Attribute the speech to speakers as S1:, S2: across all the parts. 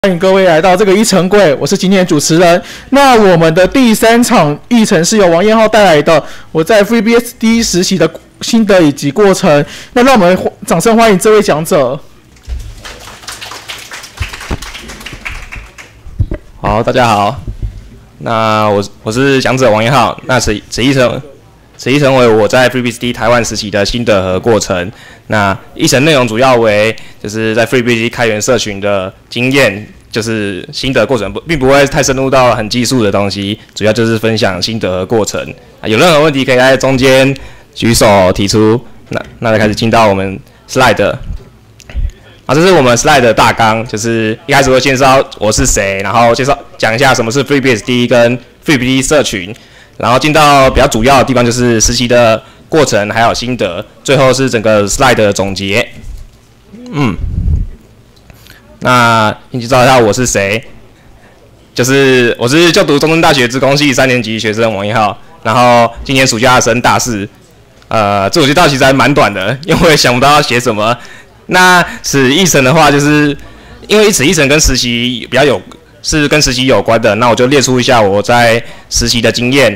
S1: 欢迎各位来到这个一城柜，我是今天的主持人。那我们的第3场议程是由王彦浩带来的，我在 FreeBSD 实习的心得以及过程。那让我们掌声欢迎这位讲者。
S2: 好，大家好。那我是讲者王彦浩。那此议程为我在 FreeBSD 台湾实习的心得和过程。那议程内容主要为就是在 FreeBSD 开源社群的经验，就是心得过程，并不会太深入到很技术的东西，主要就是分享心得和过程。有任何问题可以在中间举手提出。那就开始进到我们 slide。这是我们 slide 的大纲，就是一开始会介绍我是谁，然后讲一下什么是 FreeBSD 跟 FreeBSD 社群，然后进到比较主要的地方就是实习的过程还有心得，最后是整个 slide 的总结。那先介绍一下我是谁，我是就读中正大学资工系3年级学生王彦浩，然后今年暑假升大4。自我介绍其实还蛮短的，因为我也想不到要写什么。那此议程的话，就是因为此议程跟实习是跟实习有关的，那我就列出一下我在实习的经验。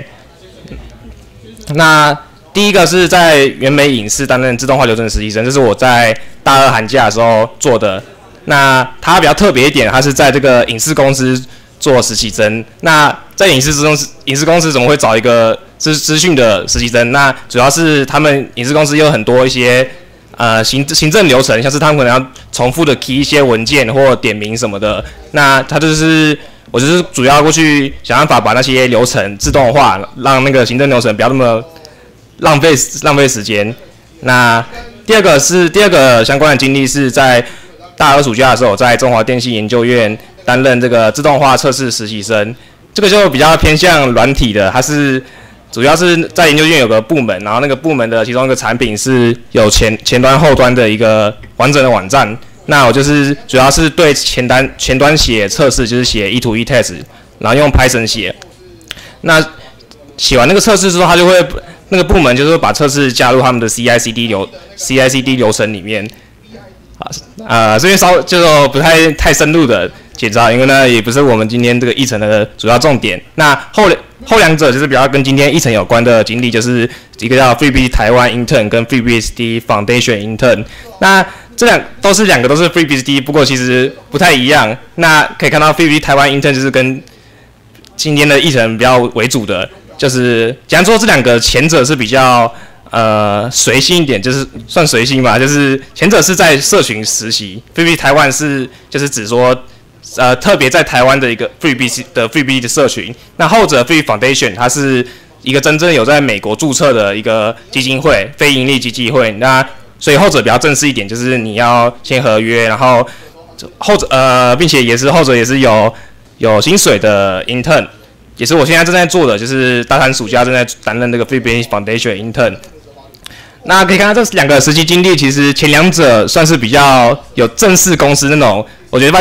S2: 那第一个是在原美影视担任自动化流程实习生，这是我在大2寒假的时候做的。那它比较特别一点，它是在这个影视公司做实习生。那在影视公司怎么会找一个资讯的实习生？那主要是他们影视公司有很多一些行政流程，像是他们可能要重复的 key 一些文件或点名什么的。那我就是主要过去想办法把那些流程自动化，让那个行政流程不要那么浪费时间。那第二个相关的经历是在大2暑假的时候，在中华电信研究院担任这个自动化测试实习生。这个就比较偏向软体的，它是主要是在研究院有个部门，然后那个部门的其中一个产品是有前端后端的一个完整的网站。那我就是主要是对前端写测试，就是写E2E test， 然后用 Python 写。那写完那个测试之后，他就会那个部门就是会把测试加入他们的 CI/CD 流程里面。这边就不太深入的介绍，因为呢也不是我们今天这个议程的主要重点。那后两者就是比较跟今天议程有关的经历，就是一个叫 FreeBSD 台湾 Intern 跟 FreeBSD Foundation Intern。那两个都是 FreeBSD， 不过其实不太一样。那可以看到 FreeBSD 台湾 Intern 就是跟今天的议程比较为主的，就是简单说这两个前者是比较随性一点，就是算随性吧，就是前者是在社群实习 ，FreeBSD 台湾就是指说特别在台湾的一个 FreeBSD 的社群。那后者 Free Foundation 它是一个真正有在美国注册的一个基金会，非营利基金会。那所以后者比较正式一点，就是你要签合约，然后并且后者也是有薪水的 intern， 也是我现在正在做的，就是大3暑假正在担任这个 FreeBSD Foundation intern。那可以看到这两个实习经历，其实前两者算是比较有正式公司那种，我觉得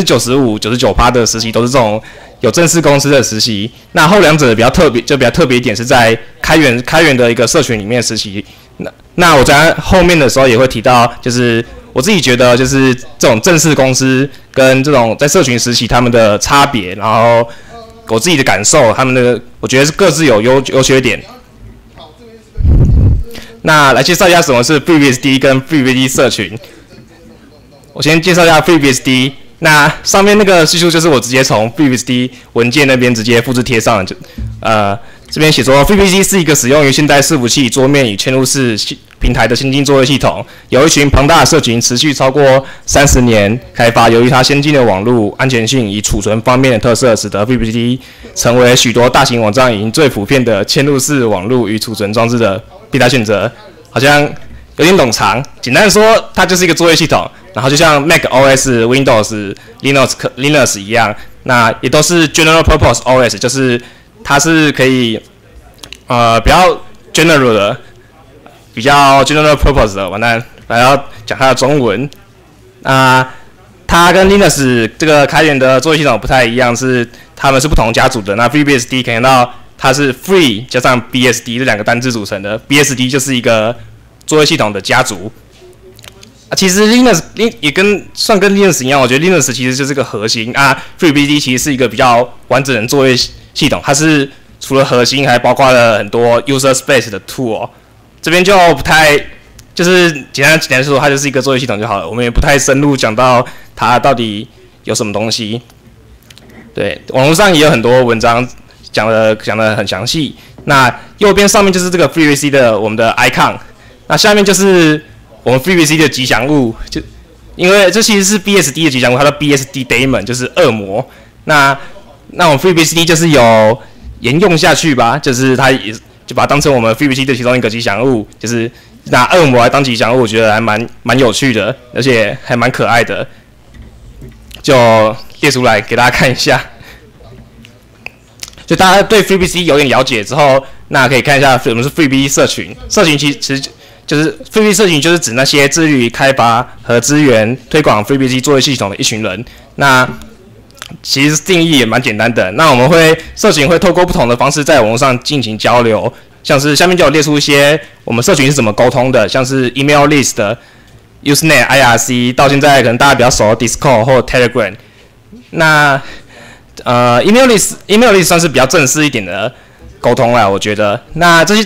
S2: 95%-99% 的实习都是这种有正式公司的实习。那后两者比较特别一点，是在开源的一个社群里面实习。那我在后面的时候也会提到，就是我自己觉得就是这种正式公司跟这种在社群实习他们的差别，然后我自己的感受，我觉得是各自有优缺点。那来介绍一下什么是 FreeBSD 跟 FreeBSD 社群。我先介绍一下 FreeBSD。那上面那个叙述就是我直接从 FreeBSD 文件那边直接复制贴上的。这边写说 FreeBSD 是一个使用于现代伺服器、桌面与嵌入式平台的先进作业系统，有一群庞大的社群持续超过30年开发。由于它先进的网络安全性与储存方面的特色，使得 FreeBSD 成为许多大型网站已经最普遍的嵌入式网络与储存装置的必达选择。好像有点冗长，简单的说，它就是一个作业系统，然后就像 Mac OS、Windows、Linux 一样，那也都是 General Purpose OS， 就是它是可以比较 general 的，比较 General Purpose 的。完蛋，来要讲它的中文。它跟 Linux 这个开源的作业系统不太一样，是它们是不同家族的。那 FreeBSD 可以看到它是 Free 加上 BSD 这两个单字组成的 ，BSD 就是一个作业系统的家族。 其实 Linux 也跟 Linux 一样，我觉得 Linux 其实就是个核心啊 ，FreeBSD 其实是一个比较完整的作业系统，它是除了核心，还包括了很多 user space 的 tool。这边就不太，就是简单说，它就是一个作业系统就好了。我们也不太深入讲到它到底有什么东西。对，网络上也有很多文章讲得很详细。那右边上面就是这个 FreeBSD 的我们的 icon， 那下面就是我们 FreeBSD 的吉祥物，就因为这其实是 BSD 的吉祥物，它叫 BSD Daemon， 就是恶魔。那我们 FreeBSD 就是有沿用下去吧，就是它也就把它当成我们 FreeBSD 的其中一个吉祥物，就是拿恶魔来当吉祥物，我觉得还蛮有趣的，而且还蛮可爱的，就列出来给大家看一下。就大家对 FreeBSD 有点了解之后，那可以看一下我们是 FreeBSD 社群，社群其实就是 FreeBSD 社群就是指那些致力于开发和支援推广 FreeBSD 作业系统的一群人。那其实定义也蛮简单的。那我们社群会透过不同的方式在网络上进行交流，像是下面就有列出一些我们社群是怎么沟通的，像是 email list、Usenet、IRC， 到现在可能大家比较熟的 Discord 或 Telegram。那email list 算是比较正式一点的沟通啦，我觉得。那这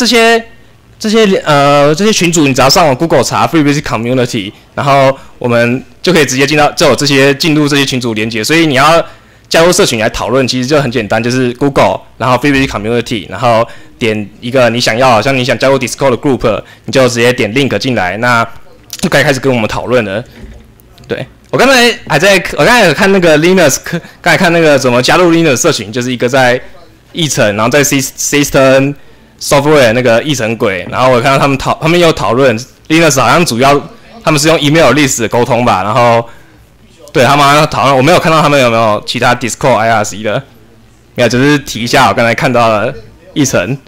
S2: 些群组，你只要上网 Google 查 FreeBSD Community， 然后我们就可以直接进入这些群组连结。所以你要加入社群来讨论，其实就很简单，就是 Google， 然后 FreeBSD Community， 然后点一个你想要，像你想加入 Discord 的 group， 你就直接点 link 进来，那就可以开始跟我们讨论了。对。我刚才有看那个 Linux， 刚才看那个怎么加入 Linux 社群，就是一个在议程，然后在 System Software 那个议程轨，然后我看到他们有讨论 Linux 好像主要他们是用 email list 的沟通吧，然后对他们好像讨论，我没有看到他们有没有其他 Discord、IRC 的，没有，只是提一下我刚才看到的议程。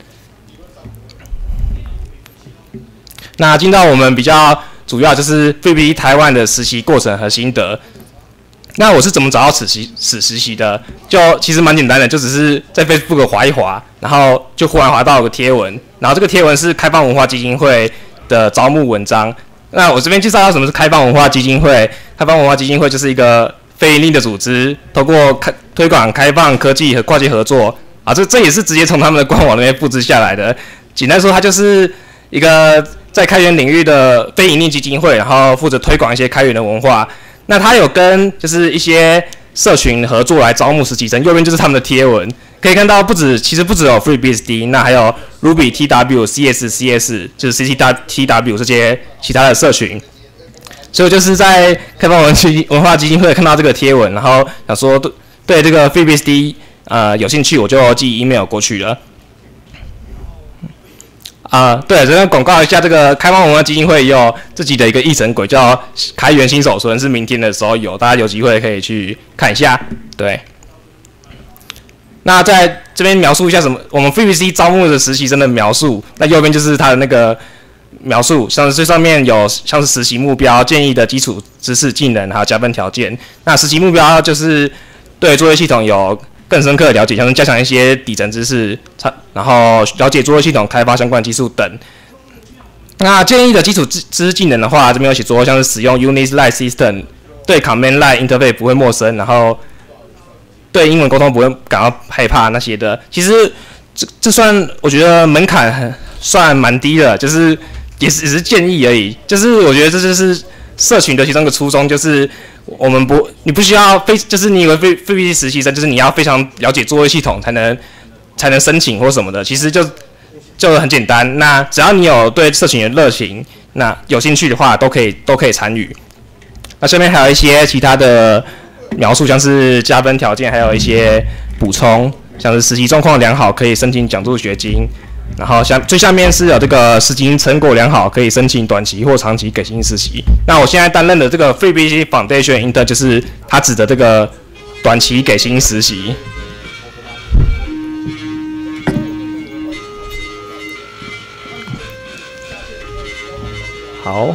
S2: 那进到我们比较主要就是 FreeBSD 台湾的实习过程和心得。那我是怎么找到此实习的？就其实蛮简单的，就只是在 Facebook 滑一滑，然后就忽然滑到有个贴文，然后这个贴文是开放文化基金会的招募文章。那我这边介绍到什么是开放文化基金会。开放文化基金会就是一个非营利的组织，透过推广开放科技和跨界合作啊，这也是直接从他们的官网那边复制下来的。简单说，它就是一个在开源领域的非营利基金会，然后负责推广一些开源的文化。那他有跟就是一些社群合作来招募实习生，右边就是他们的贴文，可以看到其实不只有 FreeBSD， 那还有 Ruby、TW、CS、就是 CTW 这些其他的社群。所以就是在开放文化基金会看到这个贴文，然后想说对这个 FreeBSD 有兴趣，我就寄 email 过去了。对，这边广告一下，这个开放文化基金会也有自己的一个议程轨，叫开源新手村，是明天的时候有，大家有机会可以去看一下。对，那在这边描述一下我们 FreeBSD 招募的实习生的描述。那右边就是他的那个描述，像是最上面有像是实习目标、建议的基础知识、技能，还有加分条件。那实习目标就是对作业系统有更深刻的了解，像是加强一些底层知识，然后了解作业系统开发相关技术等。那建议的基础知识技能的话，这边有写说，像是使用 Unix Line System， 对 Command Line Interface 不会陌生，然后对英文沟通不会感到害怕那些的。其实这算我觉得门槛算蛮低的，就是也只是建议而已。就是我觉得这就是社群的其中一个初衷，就是你不需要就是你以为FreeBSD 实习生就是你要非常了解作业系统才能申请或什么的，其实就很简单。那只要你有对社群的热情，那有兴趣的话都可以参与。那下面还有一些其他的描述，像是加分条件，还有一些补充，像是实习状况良好可以申请奖助学金。然后最下面是有这个实习成果良好，可以申请短期或长期给薪实习。那我现在担任的这个 FreeBSD Foundation Intern 就是他指的这个短期给薪实习。好。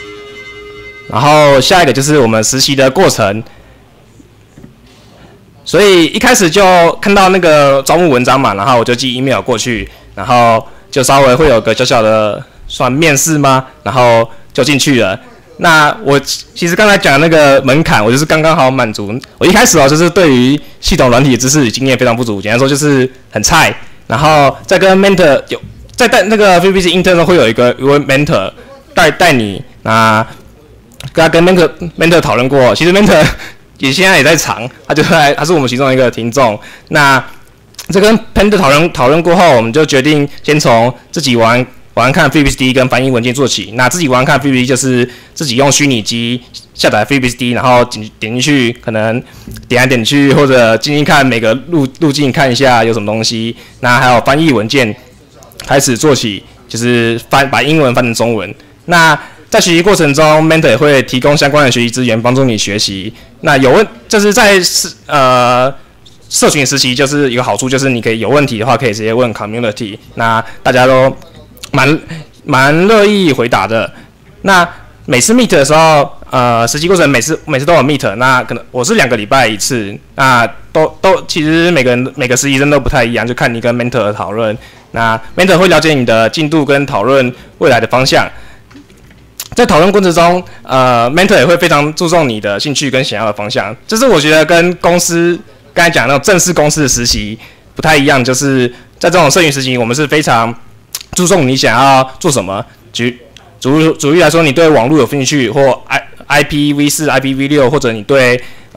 S2: 然后下一个就是我们实习的过程。 所以一开始就看到那个招募文章嘛，然后我就寄 email 过去，然后就稍微会有个小小的算面试吗？然后就进去了。那我其实刚才讲的那个门槛，我就是刚刚好满足。我一开始就是对于系统软体知识经验非常不足，简单说就是很菜。然后再跟 mentor 在带那个 VPC intern 会有一位 mentor 带你，那跟 mentor 讨论过，其实 mentor 现在也在场，他是我们其中的一个听众。那这跟 mentor 讨论过后，我们就决定先从自己玩看 FreeBSD 跟翻译文件做起。那自己玩看 FreeBSD 就是自己用虚拟机下载 FreeBSD， 然后点进去，可能点来点去，或者进去看每个路径看一下有什么东西。那还有翻译文件开始做起，就是把英文翻成中文。那在学习过程中 ，mentor 也会提供相关的学习资源，帮助你学习。那就是在社群实习，就是一个好处，就是你可以有问题的话，可以直接问 community， 那大家都蛮乐意回答的。那每次 meet 的时候，实习过程每次都有 meet， 那可能我是2个礼拜一次，那其实每个实习生都不太一样，就看你跟 mentor 讨论。那 mentor 会了解你的进度跟讨论未来的方向。在讨论过程中，mentor 也会非常注重你的兴趣跟想要的方向。这是我觉得跟公司刚才讲的那种正式公司的实习不太一样，就是在这种社群实习，我们是非常注重你想要做什么。举例来说，你对网络有兴趣，或 IPv4、IPv6， 或者你对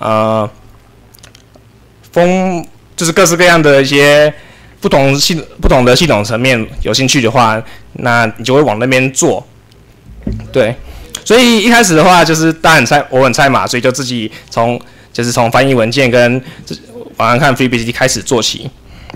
S2: 就是各式各样的一些不同的系统层面有兴趣的话，那你就会往那边做。对，所以一开始的话，就是我很菜嘛，所以就自己从翻译文件跟玩看 FreeBSD 开始做起。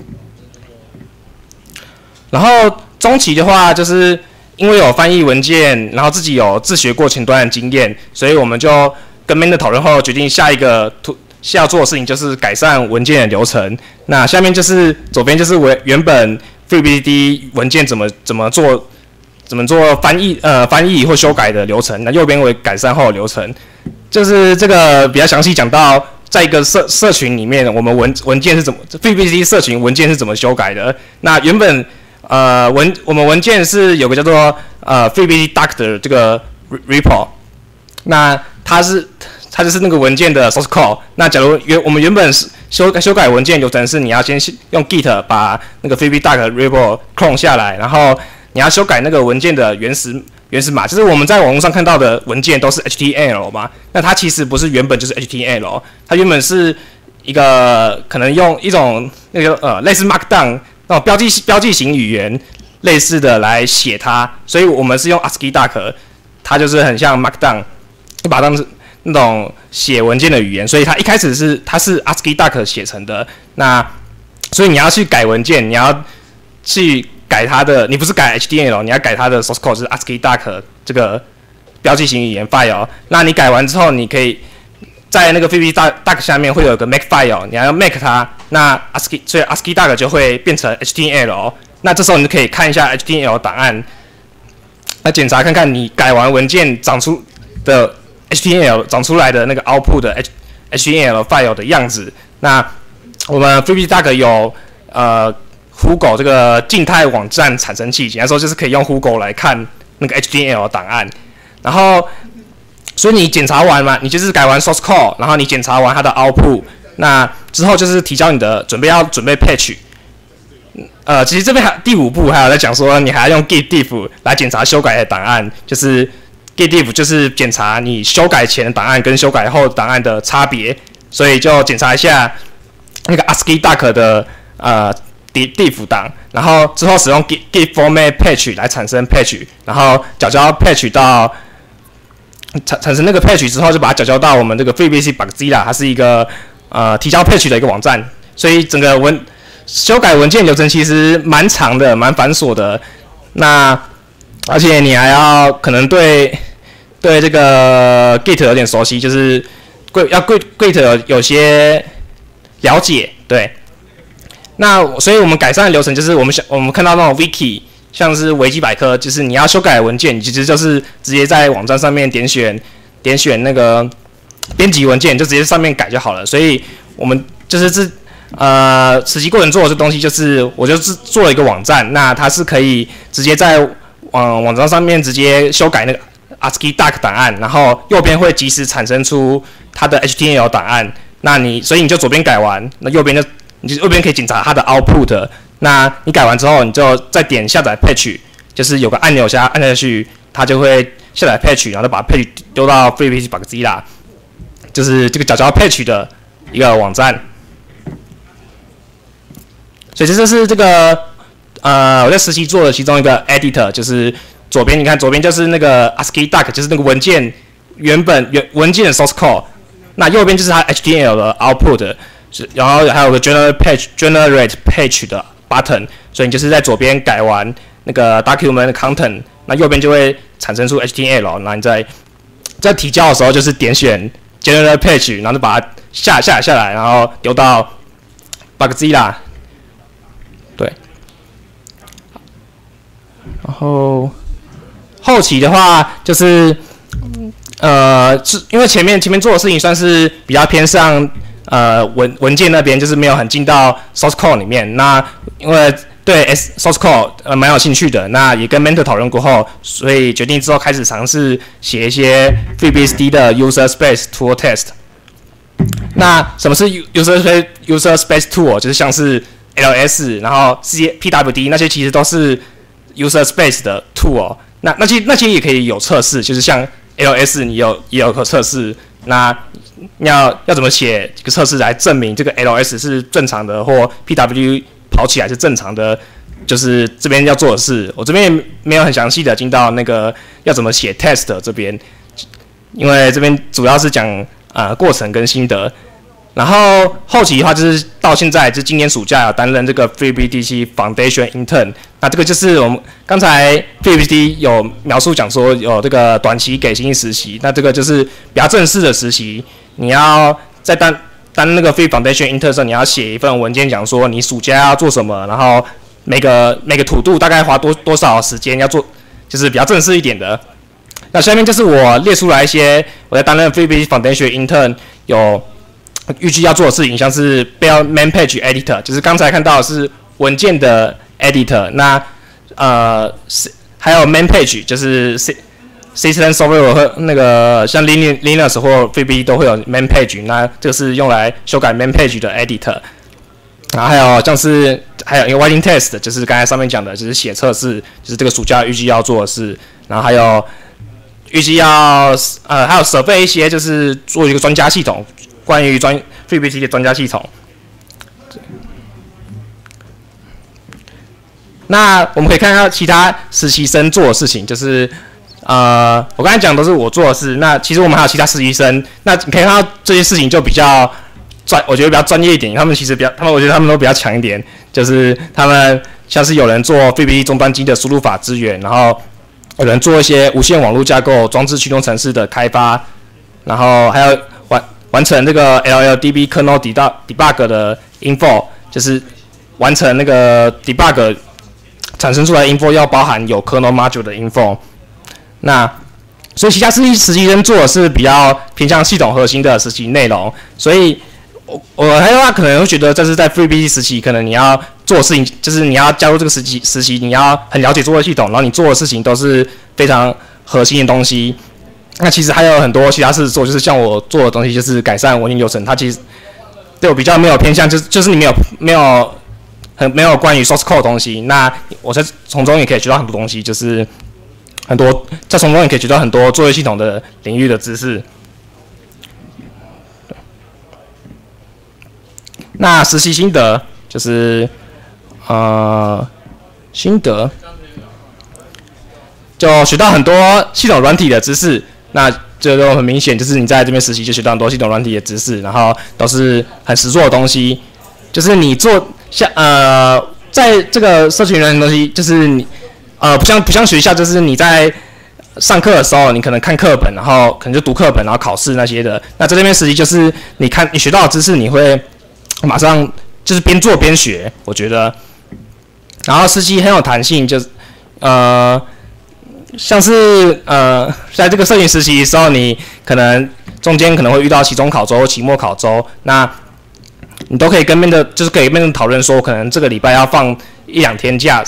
S2: 然后中期的话，就是因为有翻译文件，然后自己有自学过前端的经验，所以我们就跟 mentor 讨论后，决定下要做的事情就是改善文件的流程。那下面就是左边就是原本 FreeBSD 文件怎么做翻译或修改的流程，那右边为改善后的流程。就是这个比较详细讲到，在一个社群里面，我们文件是怎么 FreeBSD 社群文件是怎么修改的。那原本我们文件是有个叫做FreeBSD Doc 的这个 repo， 那它就是那个文件的 source code。那假如我们原本是修改文件流程是你要先用 Git 把那个 FreeBSD Doc repo clone 下来，然后你要修改那个文件的原始码，就是我们在网络上看到的文件都是 HTML 嘛，那它其实不是原本就是 HTML， 它原本是一个可能用一种那个类似 Markdown 那种标记型语言类似的来写它，所以我们是用 ASCII Doc， 它就是很像 Markdown， 就把它当成那种写文件的语言，所以它一开始它是 ASCII Doc 写成的。那所以你要去改文件，你要去改它的，你不是改 HTML， 你要改它的 source code 是 ASCII Doc 这个标记型语言 file。那你改完之后，你可以在那个 FreeBSD Doc 下面会有个 make file， 你要 make 它，那所以 ASCII Doc 就会变成 HTML。那这时候你就可以看一下 HTML 档案，来检查看看你改完文件长出的 HTML 长出来的那个 output 的 HTML file 的样子。那我们 FreeBSD Doc 有Hugo 这个静态网站产生器，简单说就是可以用 Hugo 来看那个 HTML 档案。然后，所以你检查完嘛，你就是改完 source code， 然后你检查完它的 output， 那之后就是提交你的准备 patch。其实这边第5步还有在讲说，你还要用 git diff 来检查修改的档案，就是 git diff 就是检查你修改前的档案跟修改后的档案的差别，所以就检查一下那个 ASCII Doc 的diff 档，然后之后使用 git format patch 来产生 patch， 然后缴交 patch 到产生那个 patch 之后，就把它缴交到我们这个 FreeBSD Bugzilla， 它是一个提交 patch 的一个网站，所以整个修改文件流程其实蛮长的，蛮繁琐的。那而且你还要可能对这个 Git 有点熟悉，就是Git 有些了解，对。那所以我们改善的流程就是我们看到那种 wiki， 像是维基百科，就是你要修改文件，你其实就是直接在网站上面点选那个编辑文件，就直接上面改就好了。所以我们就是实习过程做的这东西，就是我就是做了一个网站，那它是可以直接在网站上面直接修改那个 ASCII Duck 档案，然后右边会及时产生出它的 HTML 档案。那所以你就左边改完，那右边你就右边可以检查它的 output。那你改完之后，你就再点下载 patch， 就是有个按钮按下去，它就会下载 patch， 然后就把 patch 丢到 FreeBSD Bugzilla， 就是这个缴 patch 的一个网站。所以这就是这个我在实习做的其中一个 editor， 就是左边你看左边就是那个 ASCII Duck， 就是那个文件文件的 source code， 那右边就是它 HTML 的 output， 然后还有个 generate page 的 button， 所以你就是在左边改完那个 document content， 那右边就会产生出 HTML， 那你在提交的时候就是点选 generate page， 然后就把它下来，然后丢到 Bugzilla。对，然后后期的话就是因为前面做的事情算是比较偏向文件那边，就是没有很进到 source code 里面。那因为对 source code 蛮有兴趣的，那也跟 mentor 讨论过后，所以决定之后开始尝试写一些 FreeBSD 的 user space tool test。那什么是 user space tool？ 就是像是 LS， 然后 PWD 那些其实都是 user space 的 tool。那些也可以有测试，就是像 LS 你也有个测试。那要怎么写这个测试来证明这个 LS 是正常的，或 PWD 跑起来是正常的？就是这边要做的事，我这边也没有很详细的进到那个要怎么写 test 这边，因为这边主要是讲过程跟心得。然后后期的话，就是到现在，就今年暑假有担任这个 FreeBSD Foundation Intern。那这个就是我们刚才 FreeBSD 有描述讲说有这个短期给薪实习，那这个就是比较正式的实习。你要在当那个 Free Foundation Intern 的时候，你要写一份文件讲说你暑假要做什么，然后每个土度大概花多少时间要做，就是比较正式一点的。那下面就是我列出来一些我在担任 FreeBSD Foundation Intern 有预计要做的事情，像是 build main page editor， 就是刚才看到的是文件的 editor， 那还有 main page， 就是 system software 和那个像 Linux 或 FreeBSD 都会有 main page， 那这个是用来修改 main page 的 editor。然后还有像是还有一个 writing test， 就是刚才上面讲的，就是写测试，就是这个暑假预计要做的事。然后还有预计要还有设备一些，就是做一个专家系统。关于FreeBSD 的专家系统，那我们可以看到其他实习生做的事情，就是我刚才讲都是我做的事。那其实我们还有其他实习生，那你可以看到这些事情就比较我觉得比较专业一点。他们其实我觉得他们都比较强一点，就是他们像是有人做 FreeBSD 终端机的输入法支援，然后有人做一些无线网络架构装置驱动程式的开发，然后还有完成这个 LLDB kernel debug 的 info， 就是完成那个 debug 产生出来的 info 要包含有 kernel module 的 info。那所以其他实习生做的是比较偏向系统核心的实习内容，所以我还有可能会觉得这是在 FreeBSD 实习，可能你要做的事情就是你要加入这个实习，你要很了解作业系统，然后你做的事情都是非常核心的东西。那其实还有很多其他事做，就是像我做的东西，就是改善文件流程。它其实对我比较没有偏向，就是你没有关于 source code 的东西。那我在从中也可以学到很多东西，就是在从中也可以学到很多作业系统的领域的知识。那实习心得就是心得就学到很多系统软体的知识。那这都很明显，就是你在这边实习就学到很多系统软体的知识，然后都是很实作的东西。就是你做在这个社群软体的东西，就是你不像学校，就是你在上课的时候，你可能看课本，然后可能就读课本，然后考试那些的。那在这边实习就是你学到的知识，你会马上就是边做边学，我觉得。然后实习很有弹性，就是像是在这个社群实习的时候，你可能中间可能会遇到期中考周、期末考周。那你都可以跟 mentor 就是可以跟 mentor 讨论说，可能这个礼拜要放1-2天假，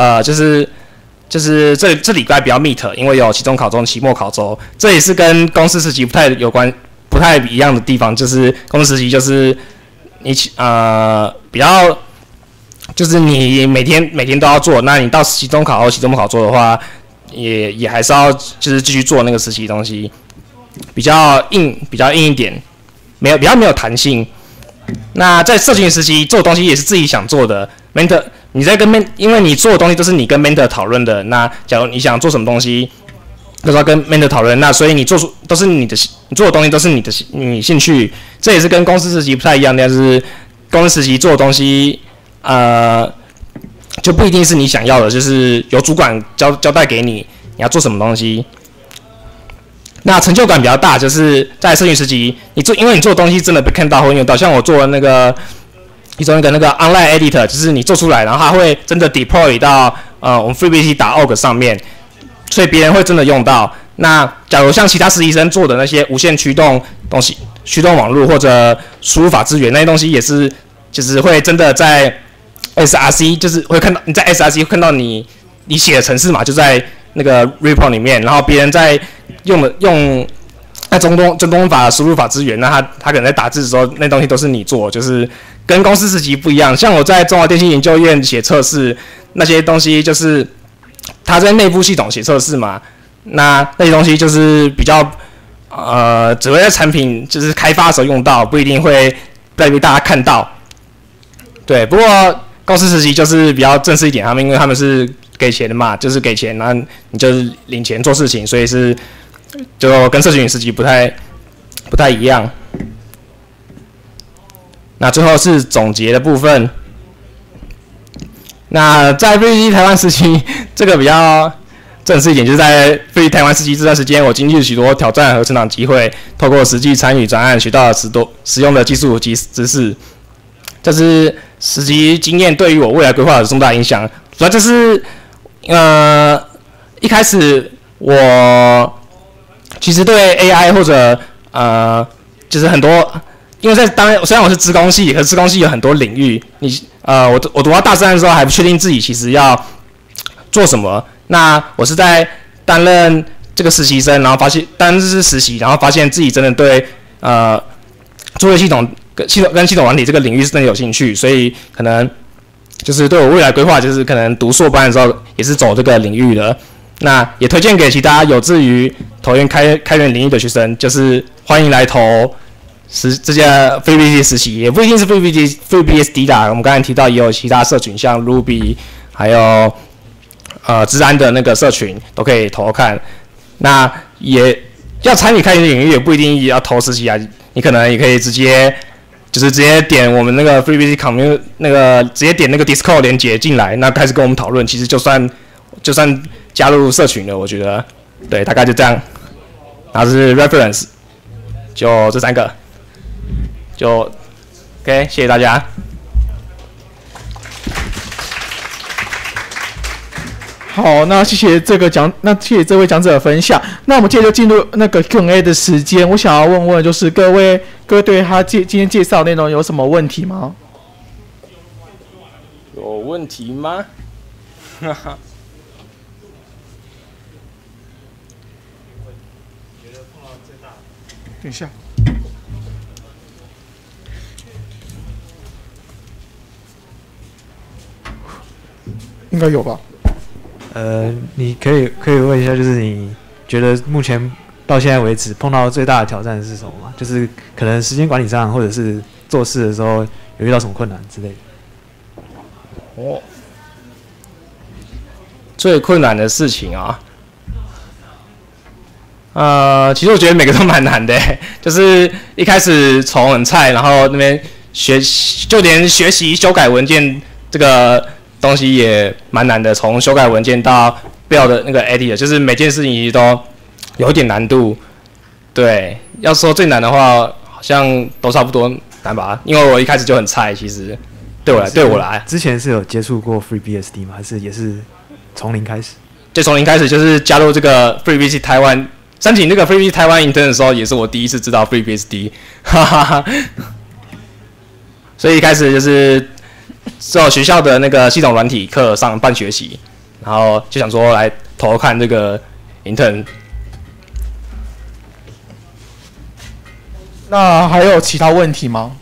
S2: 就是这礼拜比较 meet， 因为有期中考周、期末考周，这也是跟公司实习不太一样的地方，就是公司实习就是你比较就是你每天都要做，那你到期中考或期末考做的话，也还是要就是继续做那个实习东西，比较硬一点，比较没有弹性。那在社群实习做的东西也是自己想做的 mentor。你在因为你做的东西都是你跟 mentor 讨论的，那假如你想做什么东西，都是要跟 mentor 讨论，那所以你做的东西都是你兴趣，这也是跟公司实习不太一样的，就是公司实习做的东西，就不一定是你想要的，就是由主管交代给你，你要做什么东西。那成就感比较大，就是在社群实习，因为你做的东西真的被看到或用到，像我做的那个。其中一个那个 online editor， 就是你做出来，然后它会真的 deploy 到我们 FreeBSD.org 上面，所以别人会真的用到。那假如像其他实习生做的那些无线驱动东西、驱动网络或者输入法资源那些东西，也是就是会真的在 SRC， 就是会看到你在 SRC 会看到你写的程式嘛，就在那个 repo 里面，然后别人在用那中东法输入法资源，那他可能在打字的时候，那东西都是你做，就是跟公司实习不一样。像我在中华电信研究院写测试，那些东西就是他在内部系统写测试嘛，那些东西就是比较只会在产品就是开发的时候用到，不一定会被大家看到。对，不过公司实习就是比较正式一点，因为他们是给钱的嘛，就是给钱，然后你就是领钱做事情，所以是。就跟社群实习不太一样。那最后是总结的部分。那在 FreeBSD 台湾实习这个比较正式一点，就是在 FreeBSD 台湾实习这段时间，我经历了许多挑战和成长机会，透过实际参与专案，学到了实用的技术及知识。这是实习经验对于我未来规划有重大影响。主要就是一开始我。其实对 AI 或者就是很多，因为虽然我是资工系，可是资工系有很多领域。我读到大三的时候还不确定自己其实要做什么。那我是在担任这个实习生，然后担任这是实习，然后发现自己真的对作业系统跟系统软体这个领域是真的有兴趣，所以可能就是对我未来规划，就是可能读硕班的时候也是走这个领域的。那也推荐给其他有志于投研开源领域的学生，就是欢迎来投这些 FreeBSD 实习，也不一定是 FreeBSD 啦。我们刚才提到也有其他社群，像 Ruby， 还有资安的那个社群都可以投看。那也要参与开源领域，也不一定要投实习啊，你可能也可以直接点我们那个 FreeBSD Community 那个直接点那个 Discord 连结进来，那开始跟我们讨论。其实就算加入社群了，我觉得，对，大概就这样。然后是 reference， 就这3个，就 OK， 谢谢大家。
S1: 好，那谢谢这位讲者的分享。那我们接着就进入那个 Q&A 的时间。我想要问，就是各位对他今天介绍内容有什么问题吗？
S2: 有问题吗？哈哈。
S1: 等一下，应该有吧？
S3: 你可以问一下，就是你觉得目前到现在为止碰到最大的挑战是什么吗？就是可能时间管理上，或者是做事的时候有遇到什么困难之类的。
S2: 哦，最困难的事情啊。其实我觉得每个都蛮难的，就是一开始从很菜，然后那边就连学习修改文件这个东西也蛮难的，从修改文件到标的那个 edit， 就是每件事情都有一点难度。对，要说最难的话，好像都差不多难吧，因为我一开始就很菜，其实对我来，
S3: 之前是有接触过 FreeBSD 吗？还是也是从零开始？
S2: 就从零开始，就是加入这个 FreeBSD 台湾。申请那个 FreeBSD 台湾 intern 的时候，也是我第一次知道 FreeBSD， 哈哈哈。 所以一开始就是做学校的那个系统软体课上半学期，然后就想说来偷看这个 intern。
S1: 那还有其他问题吗？